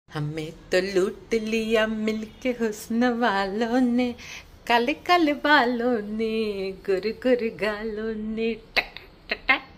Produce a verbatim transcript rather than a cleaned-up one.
हमें तो लूट लिया मिलके हुस्न वालों ने, काले काले बालों ने, गुर गुर गालों ने, टक टक टक